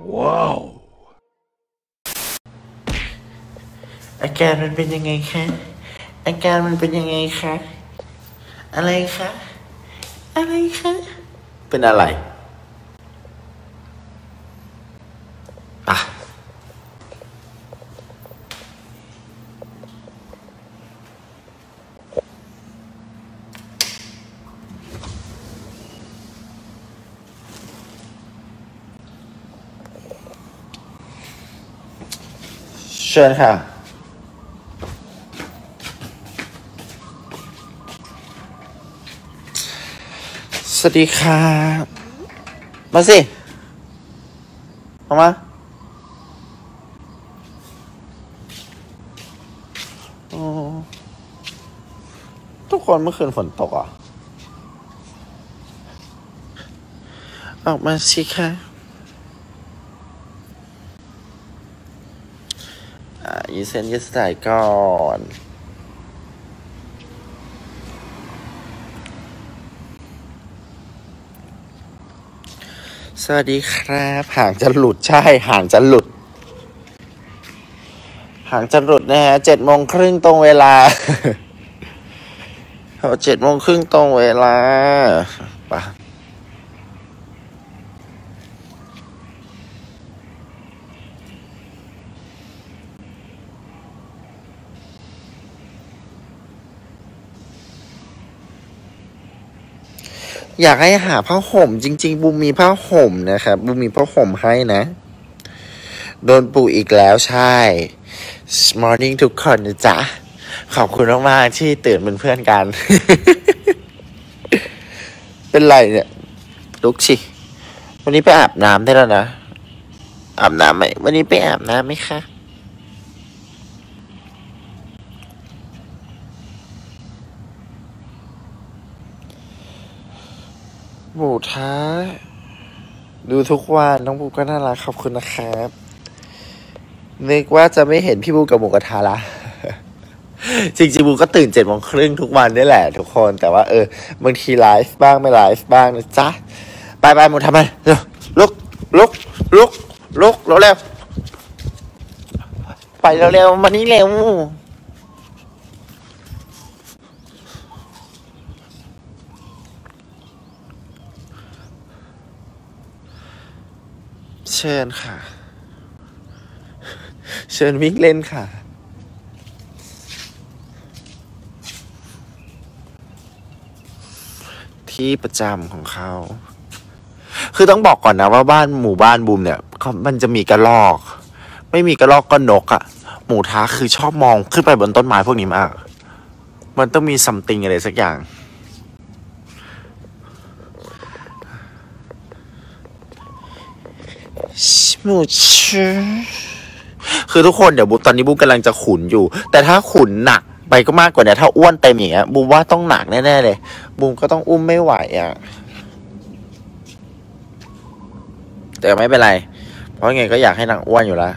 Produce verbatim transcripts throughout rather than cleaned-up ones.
ว้าวอาการมันเป็นยังไงคะอาการมันเป็นยังไงคะอะไรคะอะไรคะเป็นอะไรอ่ะเชิญค่ะสวัสดีครับมาสิมามาทุกคนเมื่อคืนฝนตกอ่ะออกมาสิค่ะอ่ายืดเส้นยืดสายก่อนสวัสดีครับห่างจะหลุดใช่ห่างจะหลุดห่างจะหลุดนะฮะเจ็ดโมงครึ่งตรงเวลาเอาเจ็ดโมงครึ่งตรงเวลาปะอยากให้หาผ้าห่มจริงๆบูมมีผ้าห่มนะครับบูมมีผ้าห่มให้นะโดนปู่อีกแล้วใช่ Morning ทุกคนนะจ๊ะขอบคุณมากๆที่ตื่นเป็นเพื่อนกัน เป็นไรเนี่ยลุกสิวันนี้ไปอาบน้ำได้แล้วนะอาบน้ำไหมวันนี้ไปอาบน้ำไหมคะหมูท้าดูทุกวันน้องบูก็น่ารักขอบคุณนะครับนึกว่าจะไม่เห็นพี่บูกับหมูกระทะละ จริงๆบูก็ตื่นเจ็ดโมงครึ่งทุกวันนี่แหละทุกคนแต่ว่าเออบางทีไลฟ์บ้างไม่ไลฟ์บ้างนะจ๊ะไปไปหมูทำไมเร็วลุกลุกลุกลุกเร็วเร็วไปเร็วเร็วมานี่เร็วเชิญค่ะเชิญวิ่งเล่นค่ะที่ประจำของเขาคือต้องบอกก่อนนะว่าบ้านหมู่บ้านบูมเนี่ยมันจะมีกระรอกไม่มีกระรอกก็นกอะหมูท้าคือชอบมองขึ้นไปบนต้นไม้พวกนี้มากมันต้องมีซัมติงอะไรสักอย่างหมูชื่อคือทุกคนเดี๋ยวบูตอนนี้บูกำลังจะขุนอยู่แต่ถ้าขุนหนักไปก็มากกว่านี้ถ้าอ้วนเต็มอย่างเงี้ยบูมว่าต้องหนักแน่ๆเลยบูมก็ต้องอุ้มไม่ไหวอ่ะแต่ไม่เป็นไรเพราะไงก็อยากให้นางอ้วนอยู่แล้ว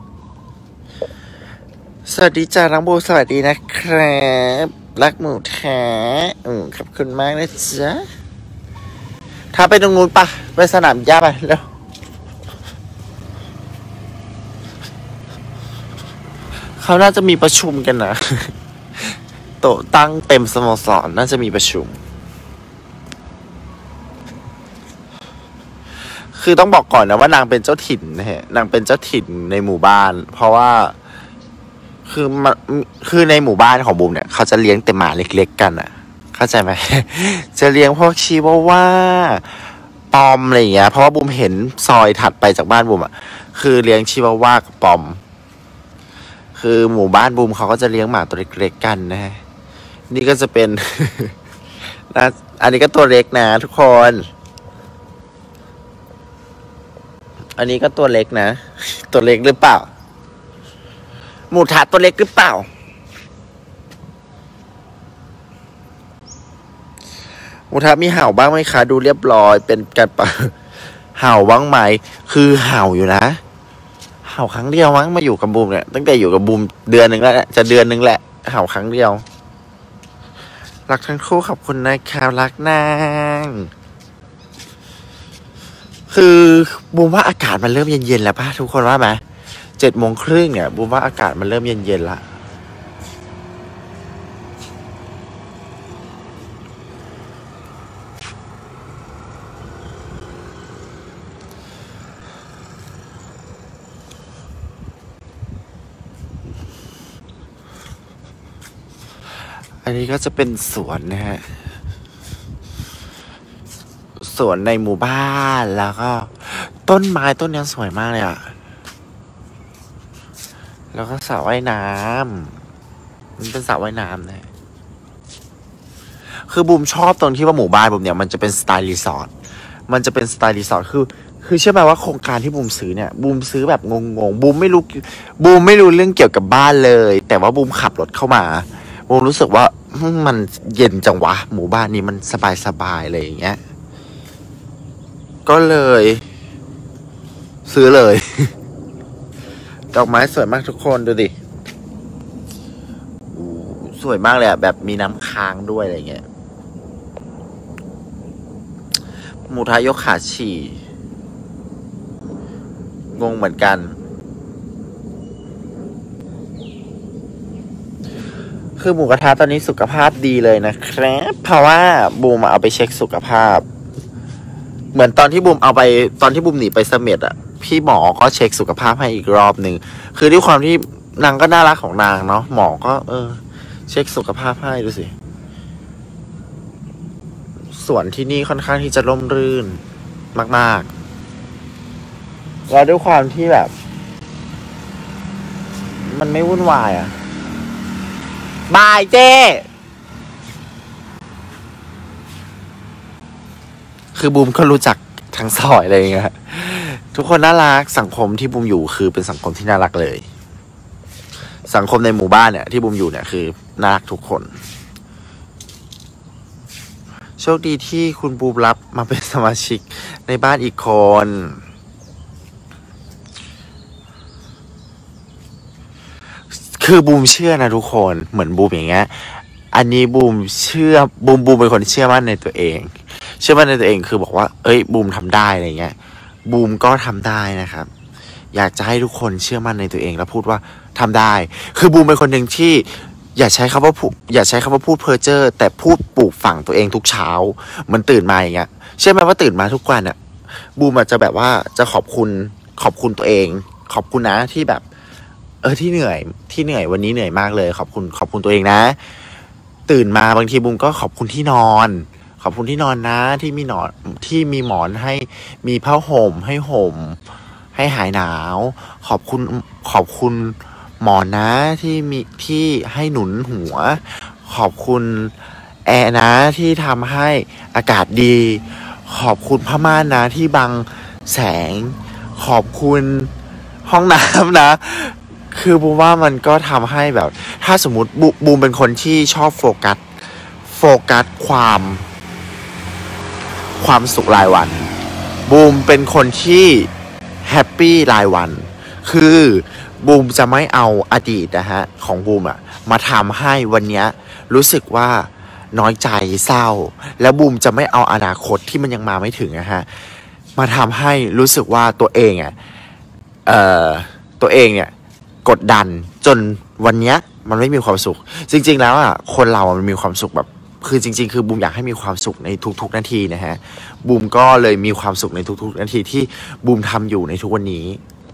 สวัสดีจ้าน้องบูสวัสดีนะครับรักหมูแท้อืมขอบคุณมากนะจ๊ะถ้าไปตรงนู้นปะไปสนามหญ้าไปแล้วเขาน่าจะมีประชุมกันนะโต๊ะตั้งเต็มสโมสรน่าจะมีประชุมคือต้องบอกก่อนนะว่านางเป็นเจ้าถิ่นนะฮะนางเป็นเจ้าถิ่นในหมู่บ้านเพราะว่าคือมันคือในหมู่บ้านของบูมเนี่ยเขาจะเลี้ยงแต่หมาเล็กๆกันอ่ะเข้าใจไหม จะเลี้ยงพวกชิวาว่าปอมอะไรอย่างเงี้ยเพราะว่าบูมเห็นซอยถัดไปจากบ้านบูมอ่ะคือเลี้ยงชิวาว่ากับปอมคือหมู่บ้านบูมเขาก็จะเลี้ยงหมาตัวเล็กๆกันนะฮะนี่ก็จะเป็น นะอันนี้ก็ตัวเล็กนะทุกคนอันนี้ก็ตัวเล็กนะตัวเล็กหรือเปล่าหมูทะตัวเล็กหรือเปล่าหมูทะมีเห่าบ้างไหมคะดูเรียบร้อยเป็นการปะเห่าบ้างไหมคือเห่าอยู่นะเห่าครั้งเดียวมั้งมาอยู่กับบูมเนี่ยตั้งแต่อยู่กับบูมเดือนหนึ่งแล้วจะเดือนหนึ่งแหละเห่าครั้งเดียวรักทั้งคู่ขอบคุณนะครับรักนางคือบูมว่าอากาศมันเริ่มเย็นๆแล้วป่ะทุกคนว่าไหมเจ็ดโมงครึ่งเนี่ยบูมว่าอากาศมันเริ่มเย็นๆละอันนี้ก็จะเป็นสวนนะฮะสวนในหมู่บ้านแล้วก็ต้นไม้ต้นนี้สวยมากเลยอ่ะแล้วก็สระว่ายน้ำมันเป็นสระว่ายน้ำนะคือบูมชอบตรงที่ว่าหมู่บ้านบูมเนี่ยมันจะเป็นสไตล์รีสอร์ทมันจะเป็นสไตล์รีสอร์ทคือคือเชื่อไหมว่าโครงการที่บูมซื้อเนี่ยบูมซื้อแบบงงๆบูมไม่รู้บูมไม่รู้เรื่องเกี่ยวกับบ้านเลยแต่ว่าบูมขับรถเข้ามาบูมรู้สึกว่ามันเย็นจังวะหมู่บ้านนี้มันสบายๆเลยอย่างเงี้ยก็เลยซื้อเลย ดอกไม้สวยมากทุกคนดูดิสวยมากเลยอะแบบมีน้ำค้างด้วยอะไรเงี้ยหมูทะยกขาฉี่งงเหมือนกันคือหมูกระทะตอนนี้สุขภาพดีเลยนะครับเพราะว่าบูมเอาไปเช็คสุขภาพเหมือนตอนที่บูมเอาไปตอนที่บูมหนีไปเสม็ดอะพี่หมอก็เช็คสุขภาพให้อีกรอบหนึ่งคือด้วยความที่นางก็น่ารักของนางเนาะหมอก็เออเช็คสุขภาพให้ดูสิสวนที่นี่ค่อนข้างที่จะร่มรื่นมากๆแล้วด้วยความที่แบบมันไม่วุ่นวายอะบายเจ้คือบูมก็รู้จักทั้งซอยอะไรอย่างเงี้ยทุกคนน่ารักสังคมที่บูมอยู่คือเป็นสังคมที่น่ารักเลยสังคมในหมู่บ้านเนี่ยที่บูมอยู่เนี่ยคือน่ารักทุกคนโชคดีที่คุณบูมรับมาเป็นสมาชิกในบ้านอีกคนคือบูมเชื่อนะทุกคนเหมือนบูมอย่างเงี้ยอันนี้บูมเชื่อบูมบูมเป็นคนเชื่อมั่นในตัวเองเชื่อมั่นในตัวเองคือบอกว่าเอ้ยบูมทำได้อะไรเงี้ยบูมก็ทำได้นะครับอยากจะให้ทุกคนเชื่อมั่นในตัวเองแล้วพูดว่าทำได้คือบูมเป็นคนหนึ่งที่อย่าใช้คำว่าพูดอย่าใช้คำว่าพูดเพ้อเจ้อแต่พูดปลูกฝังตัวเองทุกเช้ามันตื่นมาอย่างเงี้ยเชื่อไหมว่าตื่นมาทุกวันอ่ะบูมอาจจะแบบว่าจะขอบคุณขอบคุณตัวเองขอบคุณนะที่แบบเออที่เหนื่อยที่เหนื่อยวันนี้เหนื่อยมากเลยขอบคุณขอบคุณตัวเองนะตื่นมาบางทีบูมก็ขอบคุณที่นอนขอบคุณที่นอนนะที่มีหนอนที่มีหมอนให้มีผ้าห่มให้ห่มให้หายหนาวขอบคุณขอบคุณหมอนนะที่มีที่ให้หนุนหัวขอบคุณแอร์นะที่ทำให้อากาศดีขอบคุณผ้าม่านนะที่บังแสงขอบคุณห้องน้ำนะคือบูมว่ามันก็ทำให้แบบถ้าสมมติบูบูมเป็นคนที่ชอบโฟกัสโฟกัสความความสุขรายวันบูมเป็นคนที่แฮปปี้รายวันคือบูมจะไม่เอาอดีตนะฮะของบูมอะมาทำให้วันนี้รู้สึกว่าน้อยใจเศร้าแล้วบูมจะไม่เอาอนาคตที่มันยังมาไม่ถึงนะฮะมาทำให้รู้สึกว่าตัวเองอะเอ่อตัวเองเนี่ยกดดันจนวันนี้มันไม่มีความสุขจริงๆแล้วอะคนเรามันมีความสุขแบบคือจริงๆคือบูมอยากให้มีความสุขในทุกๆนาทีนะฮะบูมก็เลยมีความสุขในทุกๆนาทีที่บูมทำอยู่ในทุกวันนี้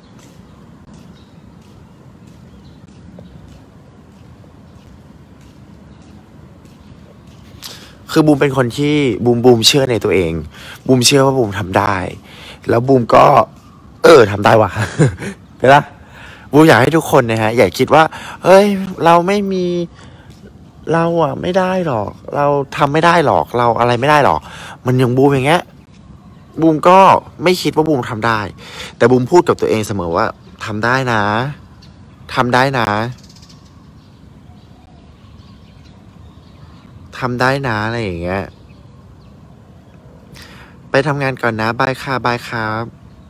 คือบูมเป็นคนที่บูมบูมเชื่อในตัวเองบูมเชื่อว่าบูมทำได้แล้วบูมก็เออทำได้ว่ะเห็นปะบูมอยากให้ทุกคนนะฮะอย่าคิดว่าเฮ้ยเราไม่มีเราอ่ะไม่ได้หรอกเราทำไม่ได้หรอกเราอะไรไม่ได้หรอกมันอย่างบูมอย่างเงี้ยบูมก็ไม่คิดว่าบูมทำได้แต่บูมพูดกับตัวเองเสมอว่าทำได้นะทำได้นะทำได้นะอะไรอย่างเงี้ยไปทำงานก่อนนะบายค่ะบายครับ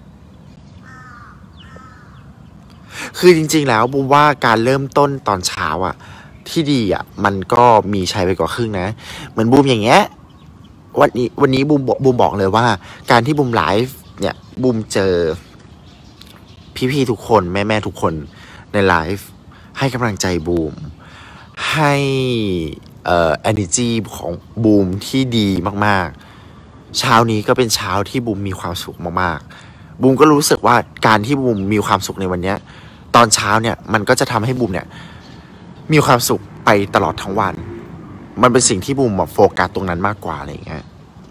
คือจริงๆแล้วบูมว่าการเริ่มต้นตอนเช้าอ่ะที่ดีอ่ะมันก็มีใช้ไปกว่าครึ่งนะเหมือนบูมอย่างเงี้ยวันนี้วันนี้บูมบูมบอกเลยว่าการที่บูมไลฟ์เนี่ยบูมเจอพี่ๆทุกคนแม่ๆทุกคนในไลฟ์ให้กำลังใจบูมให้เอ่อ energy ของบูมที่ดีมากๆเช้านี้ก็เป็นเช้าที่บูมมีความสุขมากๆบูมก็รู้สึกว่าการที่บูมมีความสุขในวันนี้ตอนเช้าเนี่ยมันก็จะทำให้บูมเนี่ยมีความสุขไปตลอดทั้งวันมันเป็นสิ่งที่บูมแบบโฟกัสตรงนั้นมากกว่าอะไรอย่างเงี้ย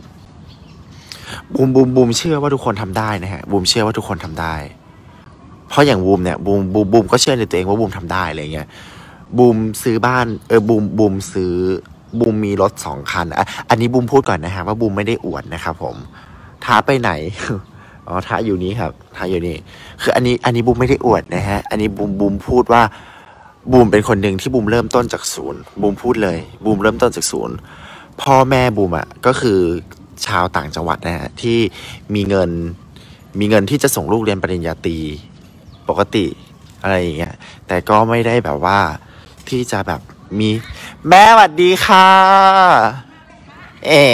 บูมบูมบูมเชื่อว่าทุกคนทำได้นะฮะบูมเชื่อว่าทุกคนทำได้เพราะอย่างบูมเนี่ยบูมบูมบูมก็เชื่อในตัวเองว่าบูมทำได้อะไรเงี้ยบูมซื้อบ้านเออบูมบูมซื้อบูมมีรถสองคันอ่ะอันนี้บูมพูดก่อนนะฮะว่าบูมไม่ได้อวดนะครับผมท้าไปไหน อ๋อท้าอยู่นี้ครับท้าอยู่นี่คืออันนี้อันนี้บูมไม่ได้อวดนะฮะอันนี้บูมบูมพูดว่าบูมเป็นคนหนึ่งที่บูมเริ่มต้นจากศูนย์บูมพูดเลยบูมเริ่มต้นจากศูนย์พ่อแม่บูมอ่ะก็คือชาวต่างจังหวัดนะฮะที่มีเงินมีเงินที่จะส่งลูกเรียนปริญญาตรีปกติอะไรอย่างเงี้ยแต่ก็ไม่ได้แบบว่าที่จะแบบมีแม่สวัสดีค่ะเอ๋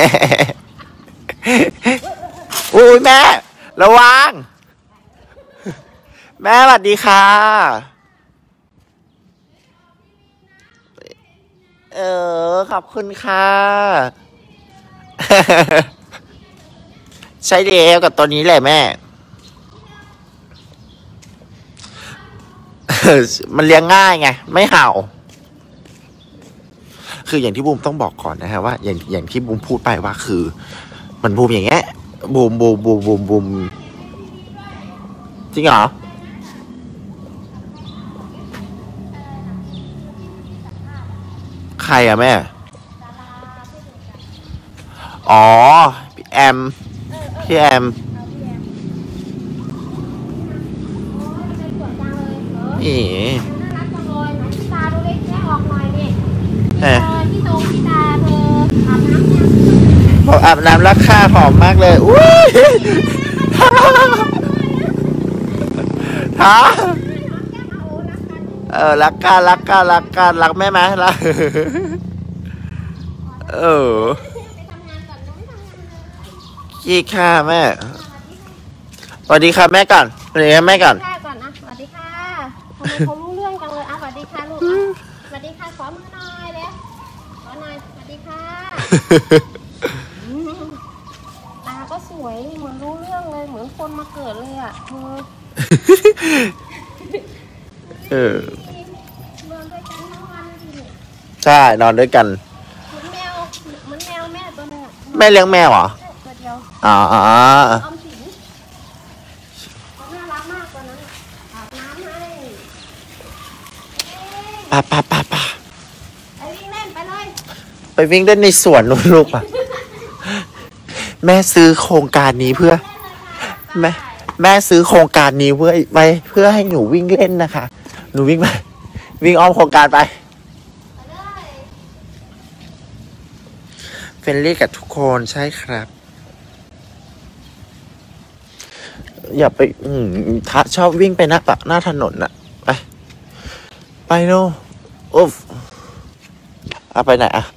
อุ้ยแม่ระวังแม่สวัสดีค่ะเออขอบคุณค่ะใช้เดียวกับตัวนี้แหละแม่มันเลี้ยงง่ายไงไม่เห่าคืออย่างที่บูมต้องบอกก่อนนะฮะว่าอย่างอย่างที่บูมพูดไปว่าคือมันบูมอย่างเงี้ยบูมบูมบูมบูมบูมจริงเหรอใครอะแม่อ๋อพี่แอมพี่แอมนี่ตาดูเล็กแค่ออกหน่อยดิเออพี่ตรงพี่ตาเธออาบน้ำยังบอกอาบน้ำรักค่าหอมมากเลยอุ้ยฮะเออรักกันรักกันรักกันรักแม่ไหมรักเออกี่ค่ะแม่สวัสดีค่ะแม่ก่อนสวัสดีค่ะแม่ก่อนก่อนนะสวัสดีค่ะทำไมเขารู้เรื่องจังเลยอ่ะสวัสดีค่ะลูกสวัสดีค่ะขอมือหน่อยเลยขอหน่อยสวัสดีค่ะตาก็สวยเหมือนรู้เรื่องเลยเหมือนคนมาเกิดเลยอ่ะเธอเออนอนด้วยกันทั้งวันเลยใช่นอนด้วยกันเหมือนแมวเหมือนแมวแม่ตัวนึงแม่เลี้ยงแมวเหรอตัวเดียวอ๋อออมสินน่ารักมากกว่านั้นอาบน้ำให้ป่าป่าป่าป่าไปวิ่งเล่นไปเลยไปวิ่งเล่นในสวนลูกอ่ะแม่ซื้อโครงการนี้เพื่อแม่แม่ซื้อโครงการนี้เพื่อไปเพื่อให้หนูวิ่งเล่นนะคะหนูวิ่งไปวิ่งอ้อมโครงการไปเฟรนลี่กับทุกคนใช่ครับอย่าไปอืมถ้าชอบวิ่งไปหน้าปะหน้าถนนน่ะไปไปโน่อุ๊บเอาไปไหนอะ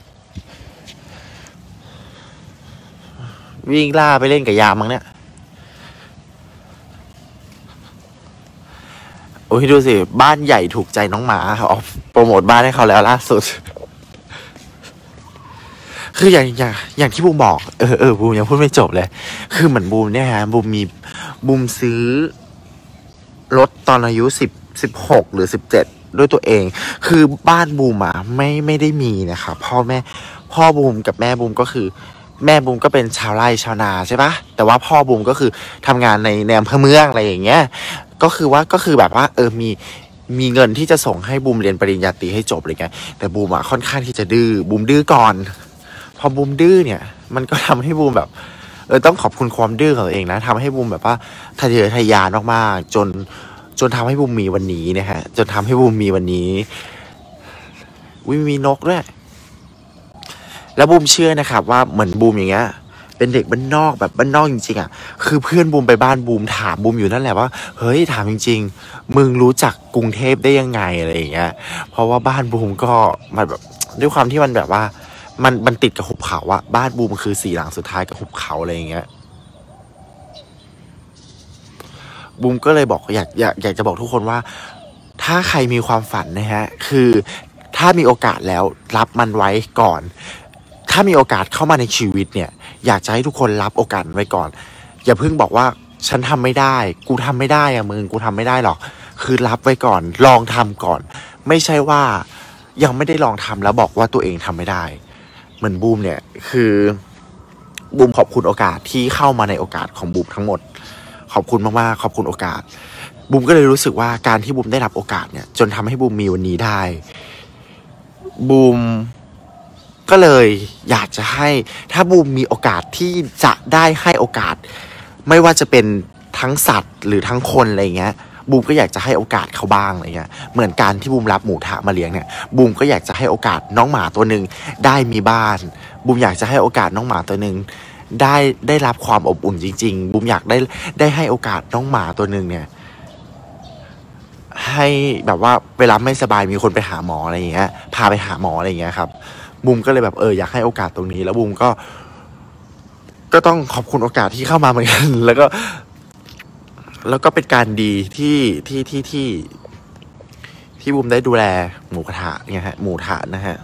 วิ่งล่าไปเล่นกับยามมั้งเนี่ยโอ้ยดูสิบ้านใหญ่ถูกใจน้องหมาเขาโปรโมทบ้านให้เขาแล้วล่าสุดคืออย่างอย่างอย่างที่บูมบอกเออเออบูมยังพูดไม่จบเลยคือเหมือนบูมเนี่ยฮะบูมมีบูมซื้อรถตอนอายุสิบสิบหกหรือสิบเจ็ดด้วยตัวเองคือบ้านบูมอ่ะไม่ไม่ได้มีนะคะพ่อแม่พ่อบูมกับแม่บูมก็คือแม่บูมก็เป็นชาวไร่ชาวนาใช่ปะแต่ว่าพ่อบูมก็คือทำงานในในอำเภอเมืองอะไรอย่างเงี้ยก็คือว่าก็คือแบบว่าเออมีมีเงินที่จะส่งให้บูมเรียนปริญญาตรีให้จบอะไรเงี้ยแต่บูมอ่ะค่อนข้างที่จะดื้อบูมดื้อก่อนพอบูมดื้อเนี่ยมันก็ทำให้บูมแบบเออต้องขอบคุณความดื้อของตัวเองนะทำให้บูมแบบว่าทะเยอทะยานมากๆจนจนทำให้บูมมีวันนี้นะฮะจนทำให้บูมมีวันนี้วิมีนกด้วยแล้วบูมเชื่อนะครับว่าเหมือนบูมอย่างเงี้ยเป็นเด็กบ้านนอกแบบบ้านนอกจริงๆอ่ะคือเพื่อนบูมไปบ้านบูมถามบูมอยู่นั่นแหละว่าเฮ้ยถามจริงๆมึงรู้จักกรุงเทพได้ยังไงอะไรอย่างเงี้ยเพราะว่าบ้านบูมก็มันแบบด้วยความที่มันแบบว่ามันมันติดกับหุบเขาอะบ้านบูมคือสี่หลังสุดท้ายกับหุบเขาอะไรอย่างเงี้ยบูมก็เลยบอกอยากอยากอยากจะบอกทุกคนว่าถ้าใครมีความฝันนะฮะคือถ้ามีโอกาสแล้วรับมันไว้ก่อนถ้ามีโอกาสเข้ามาในชีวิตเนี่ยอยากจะให้ทุกคนรับโอกาสไว้ก่อนอย่าเพิ่งบอกว่าฉันทำไม่ได้กูทำไม่ได้อะมึงกูทำไม่ได้หรอกคือรับไว้ก่อนลองทำก่อนไม่ใช่ว่ายังไม่ได้ลองทำแล้วบอกว่าตัวเองทำไม่ได้เหมือนบูมเนี่ยคือบูมขอบคุณโอกาสที่เข้ามาในโอกาสของบูมทั้งหมดขอบคุณมากๆขอบคุณโอกาสบูมก็เลยรู้สึกว่าการที่บูมได้รับโอกาสเนี่ยจนทำให้บูมมีวันนี้ได้บูมก็เลยอยากจะให้ถ้าบูมมีโอกาสที่จะได้ให้โอกาสไม่ว่าจะเป็นทั้งสัตว์หรือทั้งคนอะไรเงี้ยบูมก็อยากจะให้โอกาสเขาบ้างอะไรเงี้ยเหมือนการที่บูมรับหมูทะมาเลี้ยงเนี่ยบูมก็อยากจะให้โอกาสน้องหมาตัวหนึ่งได้มีบ้านบูมอยากจะให้โอกาสน้องหมาตัวหนึ่งได้ได้รับความอบอุ่นจริงๆบูมอยากได้ได้ให้โอกาสน้องหมาตัวหนึ่งเนี่ยให้แบบว่าเวลาไม่สบายมีคนไปหาหมออะไรอย่างเงี้ยพาไปหาหมออะไรอย่างเงี้ยครับบูมก็เลยแบบเอออยากให้โอกาสตรงนี้แล้วบูมก็ก็ต้องขอบคุณโอกาสที่เข้ามาเหมือนกันแล้วก็แล้วก็เป็นการดีที่ที่ที่ที่ที่บูมได้ดูแลหมูกระทะเนี่ยฮะหมูทะนะฮะ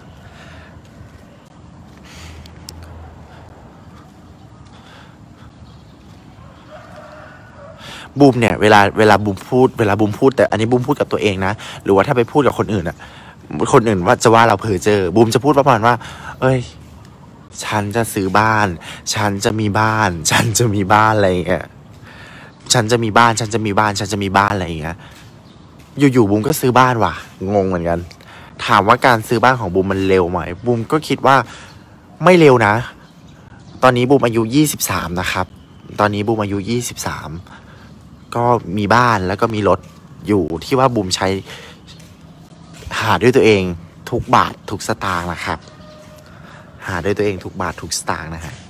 บูมเนี่ยเวลาเวลาบูมพูดเวลาบูมพูดแต่อันนี้บูมพูดกับตัวเองนะหรือว่าถ้าไปพูดกับคนอื่นอะคนอื่นว่าจะว่าเราเพ้อเจ้อบูมจะพูดประมาณว่าเอ้ยฉันจะซื้อบ้านฉันจะมีบ้านฉันจะมีบ้านอะไรอย่างเงี้ยฉันจะมีบ้านฉันจะมีบ้านฉันจะมีบ้านอะไรอย่างเงี้ยอยู่ๆบูมก็ซื้อบ้านว่ะงงเหมือนกันถามว่าการซื้อบ้านของบูมมันเร็วไหมบูมก็คิดว่าไม่เร็วนะตอนนี้บูมอายุยี่สิบสามนะครับตอนนี้บูมอายุยี่สิบสามก็มีบ้านแล้วก็มีรถอยู่ที่ว่าบูมใช้หาด้วยตัวเองทุกบาททุกสตางค์นะครับหาด้วยตัวเองทุกบาททุกสตางค์นะฮะ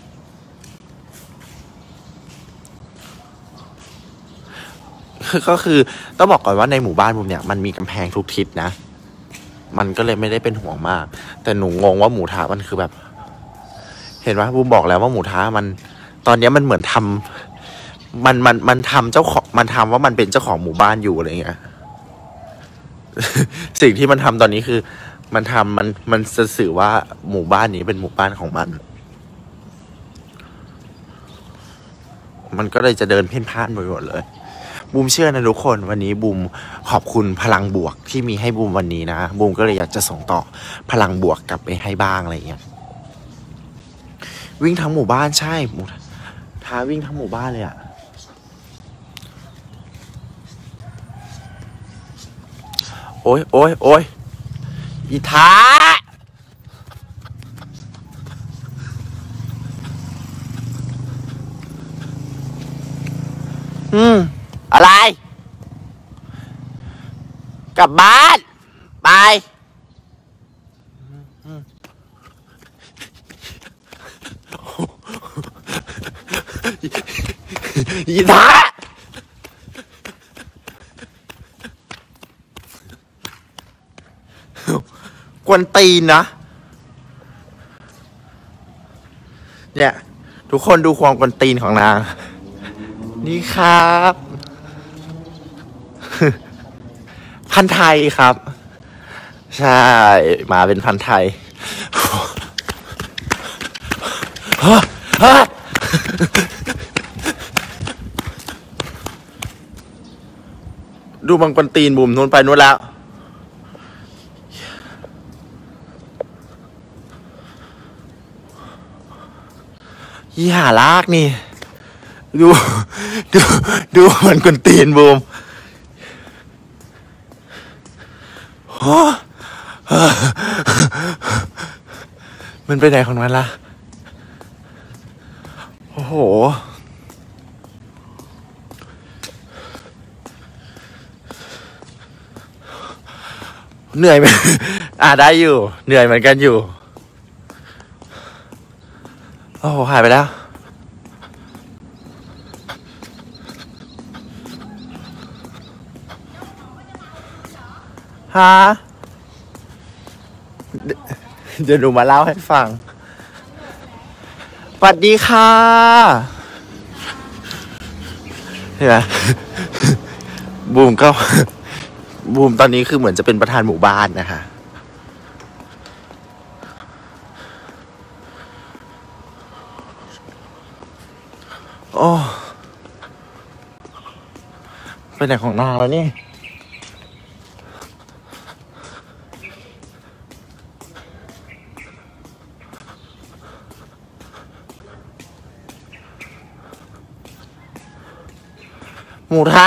ก็คือต้องบอกก่อนว่าในหมู่บ้านบูมเนี่ยมันมีกำแพงทุกทิศนะมันก็เลยไม่ได้เป็นห่วงมากแต่หนูงงว่าหมูทะมันคือแบบเห็นไหมบูมบอกแล้วว่าหมูทะมันตอนนี้มันเหมือนทำมันมันมันทำเจ้าของมันทำว่ามันเป็นเจ้าของหมู่บ้านอยู่อะไรเงี้ย สิ่งที่มันทำตอนนี้คือมันทำมันมันจะสื่อว่าหมู่บ้านนี้เป็นหมู่บ้านของมันมันก็เลยจะเดินเพ่นพ่านไปหมดเลยบูมเชื่อนะทุกคนวันนี้บูมขอบคุณพลังบวกที่มีให้บูมวันนี้นะบูมก็เลยอยากจะส่งต่อพลังบวกกลับไปให้บ้างอะไรเงี้ยวิ่งทั้งหมู่บ้านใช่หมูท้าวิ่งทั้งหมู่บ้านเลยอะโอ้ยโอ้ยโอ้ยอีท้าอืมอะไรกลับบ้านไปอีท้ากวนตีนนะเนี่ยทุกคนดูความกวนตีนของนางนี่ครับพันธุ์ไทยครับใช่มาเป็นพันธุ์ไทยดูมังกรตีนบุ่มนู้นไปนู้นแล้วยี่หาลากนี่ดูดูดูมันกวนตีนบูมมันไปไหนของมันล่ะโอ้โหเหนื่อยไหมอ่าได้อยู่เหนื่อยเหมือนกันอยู่โอ้โหหายไปแล้วฮะเดี๋ยวหนูมาเล่าให้ฟังสวัสดีค่ะเห็นไหมบูมก็ บูมตอนนี้คือเหมือนจะเป็นประธานหมู่บ้านนะคะโอ้ไปไหนของนางแล้วนี่หมูทะ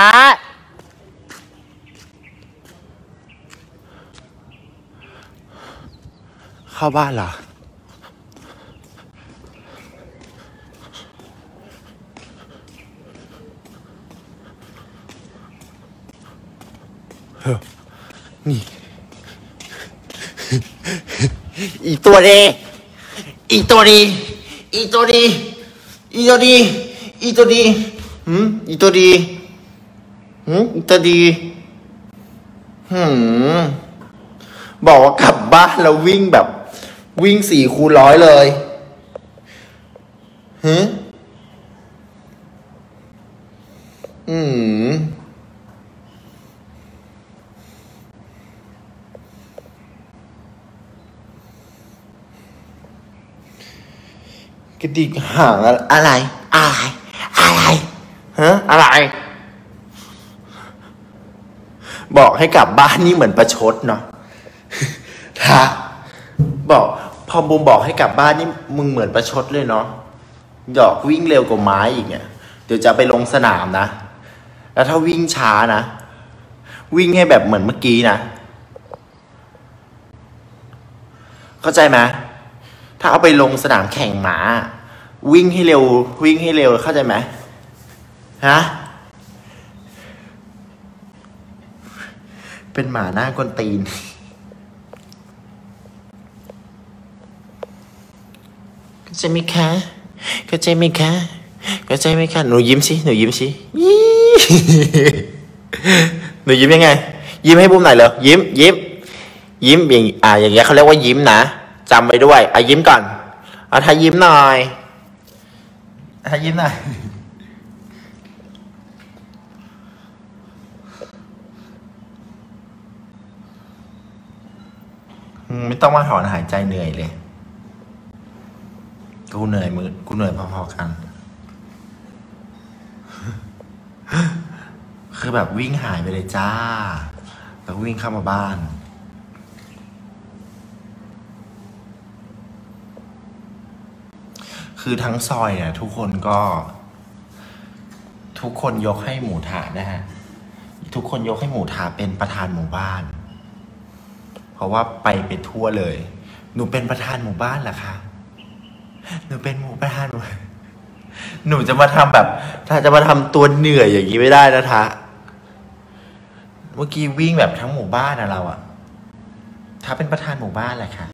เข้าบ้านเหรอนี่ อีตัวดีอีตัวดีอีตัวดีอีตัวดีอีตัวดีหืมอีตัวดีหืมอีตัวดีหืมบอกว่ากลับบ้านแล้ววิ่งแบบวิ่งสี่คูณร้อยเลยหืมอืมกระดิกหางอะไรอะไรอะไรฮะอะไรบอกให้กลับบ้านนี่เหมือนประชดเนาะท่าบอกพอบูมบอกให้กลับบ้านนี่มึงเหมือนประชดเลยเนาะหยอกวิ่งเร็วกว่าไม้อีกเนี่ยเดี๋ยวจะไปลงสนามนะแล้วถ้าวิ่งช้านะวิ่งให้แบบเหมือนเมื่อกี้นะเข้าใจไหมถ้าเอาไปลงสนามแข่งหมาวิ่งให้เร็ววิ่งให้เร็วเข้าใจไหมฮะเป็นหมาหน้ากวนตีนเข้าใจไหมคะเข้าใจไหมคะเข้าใจไหมคะหนูยิ้มสิหนูยิ้มสิหนูยิ้มยังไงยิ้มให้บุ้มหน่อยเลยยิ้มยิ้มยิ้มอย่างอ่าอย่างเงี้ยเขาเรียกว่ายิ้มนะจำไว้ด้วยอ่ะยิ้มก่อนเอาถ้ายิ้มหน่อยถ้ายิ้มหน่อยไม่ต้องมาถอนหายใจเหนื่อยเลยกูเหนื่อยมือกูเหนื่อยพอๆกันคือแบบวิ่งหายไปเลยจ้าแล้ววิ่งเข้ามาบ้านคือทั้งซอยเนี่ยทุกคนก็ทุกคนยกให้หมูถานะฮะทุกคนยกให้หมูถาเป็นประธานหมู่บ้านเพราะว่าไปไปทั่วเลยหนูเป็นประธานหมู่บ้านเหรอคะหนูเป็นหมู่ประธานหนูจะมาทำแบบถ้าจะมาทำตัวเหนื่อยอย่างนี้ไม่ได้นะทะเมื่อกี้วิ่งแบบทั้งหมู่บ้านนะเราอะถ้าเป็นประธานหมู่บ้านแหละค่ะ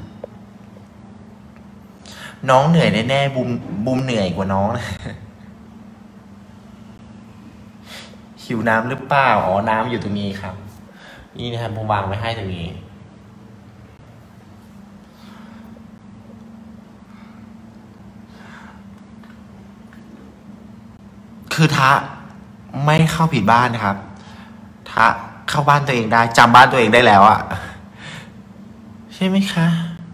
น้องเหนื่อยแน่ๆบุมบุมเหนื่อยกว่าน้องนะหิวน้ำหรือเปล่าอ๋อน้ำอยู่ตรงนี้ครับนี่นะครับผมวางไว้ให้ตรงนี้คือทะไม่เข้าผิดบ้านนะครับทะเข้าบ้านตัวเองได้จำบ้านตัวเองได้แล้วอะใช่ไหมคะ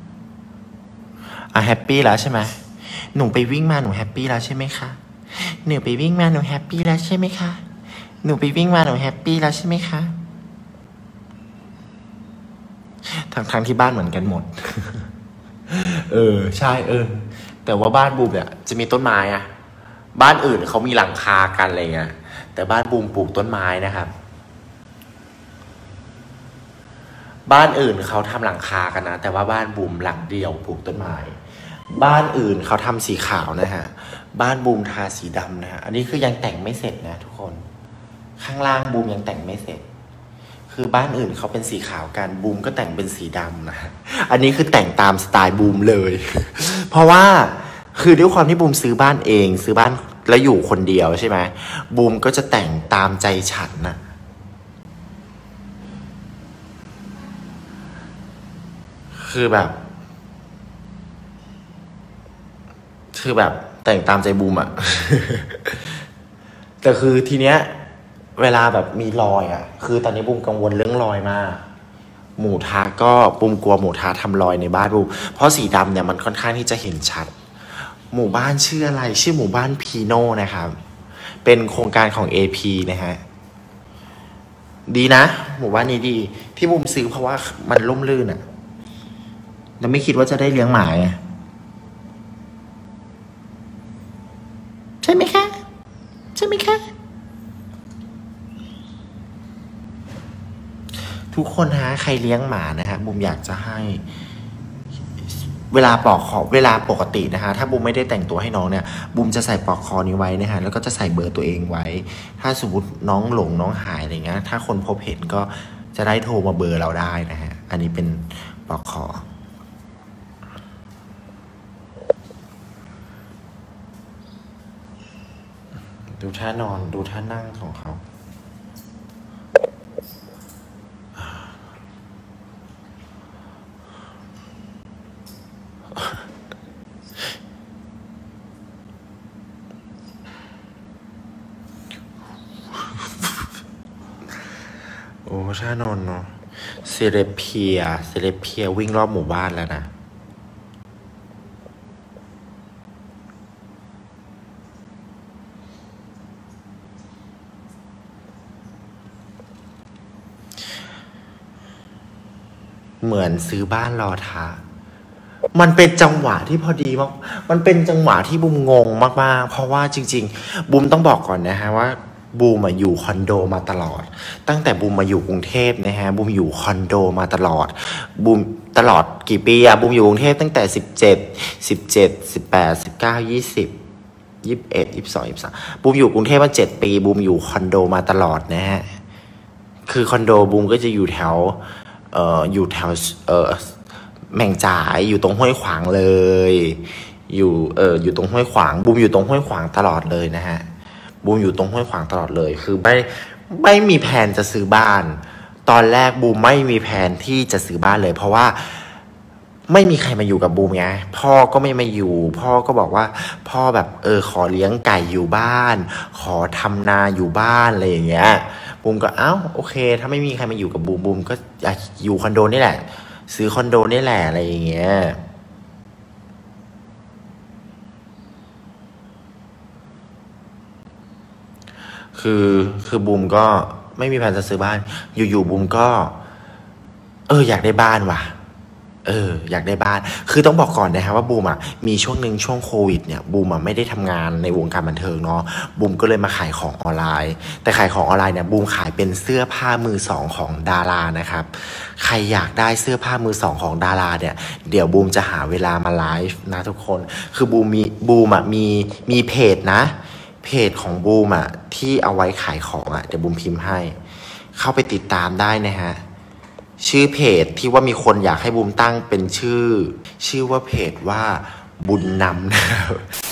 อ่ะแฮปปี้แล้วใช่ไหมหนูไปวิ่งมาหนูแฮปปี้แล้วใช่ไหมคะหนูไปวิ่งมาหนูแฮปปี้แล้วใช่ไหมคะหนูไปวิ่งมาหนูแฮปปี้แล้วใช่ไหมคะทั้งทั้งที่บ้านเหมือนกันหมด เออใช่เออแต่ว่าบ้านบูมเนี่ยจะมีต้นไม้อะบ้านอื่นเขามีหลังคากันอะไรเงี้ยแต่บ้านบูมปลูกต้นไม้นะครับบ้านอื่นเขาทำหลังคากันนะแต่ว่าบ้านบูมหลังเดียวปลูกต้นไม้บ้านอื่นเขาทำสีขาวนะฮะบ้านบูมทาสีดำนะฮะอันนี้คือยังแต่งไม่เสร็จนะทุกคนข้างล่างบูมยังแต่งไม่เสร็จคือบ้านอื่นเขาเป็นสีขาวกันบูมก็แต่งเป็นสีดำนะฮะอันนี้คือแต่งตามสไตล์บูมเลย เพราะว่าคือด้วยความที่บูมซื้อบ้านเองซื้อบ้านแล้วอยู่คนเดียวใช่ไหมบูมก็จะแต่งตามใจฉันนะคือแบบคือแบบแต่งตามใจบูมอะ แต่คือทีเนี้ยเวลาแบบมีรอยอ่ะ คือตอนนี้บุมกังวลเรื่องรอยมากหมูทะก็บุมกลัวหมูทะทำรอยในบ้านบุมเพราะสีดำเนี่ยมันค่อนข้างที่จะเห็นชัดหมู่บ้านชื่ออะไรชื่อหมู่บ้านพีโน่นะครับเป็นโครงการของ เอ พี นะฮะดีนะหมู่บ้านนี้ดีที่บุมซื้อเพราะว่ามันร่มรื่นอ่ะแล้วไม่คิดว่าจะได้เลี้ยงหมาไงใช่ไหมคะใช่ไหมคะทุกคนฮะใครเลี้ยงหมานะฮะบุมอยากจะให้เวลาปลอกคอเวลาปกตินะฮะถ้าบุมไม่ได้แต่งตัวให้น้องเนี่ยบุมจะใส่ปลอกคอนี้ไว้นะฮะแล้วก็จะใส่เบอร์ตัวเองไว้ถ้าสมมติน้องหลงน้องหายอะไรเงี้ยถ้าคนพบเห็นก็จะได้โทรมาเบอร์เราได้นะฮะอันนี้เป็นปลอกคอดูท่านอนดูท่านั่งของเขาโอ้ท่านอนเนาะเซเลเพียเซเลเพียวิ่งรอบหมู่บ้านแล้วนะเหมือนซื้อบ้านรอท้ามันเป็นจังหวะที่พอดีมากมันเป็นจังหวะที่บุมงงมากๆเพราะว่าจริงๆบุมต้องบอกก่อนนะฮะว่าบูมอยู่คอนโดมาตลอดตั้งแต่บูมมาอยู่กรุงเทพนะฮะบูมอยู่คอนโดมาตลอดบูมตลอดกี่ปีอะบูมอยู่กรุงเทพตั้งแต่สิบเจ็ดสิบเจ็ดสิบแปดสิบเก้ายี่สิบยี่สิบเอ็ดยี่สิบสองยี่สิบสามบูมอยู่กรุงเทพมาเจ็ดปีบูมอยู่คอนโดมาตลอดนะฮะคือคอนโดบูมก็จะอยู่แถวเอ่ออยู่แถวเอ่อแม่งจ่ายอยู่ตรงห้วยขวางเลยอยู่เอออยู่ตรงห้วยขวางบูมอยู่ตรงห้วยขวางตลอดเลยนะฮะบูมอยู่ตรงห้วยขวางตลอดเลยคือไม่ไม่มีแผนจะซื้อบ้านตอนแรกบูมไม่มีแผนที่จะซื้อบ้านเลยเพราะว่าไม่มีใครมาอยู่กับบูมไงพ่อก็ไม่มาอยู่พ่อก็บอกว่าพ่อแบบเออขอเลี้ยงไก่อยู่บ้านขอทำนาอยู่บ้านอะไรอย่างเงี้ยบูมก็เอ้าโอเคถ้าไม่มีใครมาอยู่กับบูมบูมก็อยากอยู่คอนโดนี่แหละซื้อคอนโดนี่แหละอะไรอย่างเงี้ยคือคือบูมก็ไม่มีแผนจะซื้อบ้านอยู่ๆบูมก็เอออยากได้บ้านว่ะเอออยากได้บ้านคือต้องบอกก่อนนะครับว่าบูมอ่ะมีช่วงหนึ่งช่วงโควิดเนี่ยบูมอ่ะไม่ได้ทำงานในวงการบันเทิงเนาะบูมก็เลยมาขายของออนไลน์แต่ขายของออนไลน์เนี่ยบูมขายเป็นเสื้อผ้ามือสองของดารานะครับใครอยากได้เสื้อผ้ามือสองของดาราเนี่ยเดี๋ยวบูมจะหาเวลามาไลฟ์นะทุกคนคือบูมมีบูมอ่ะมีมีเพจนะเพจของบูมอ่ะที่เอาไว้ขายของอ่ะเดี๋ยวบูมพิมพ์ให้เข้าไปติดตามได้นะฮะชื่อเพจที่ว่ามีคนอยากให้บูมตั้งเป็นชื่อชื่อว่าเพจว่าบุญนำนะครับ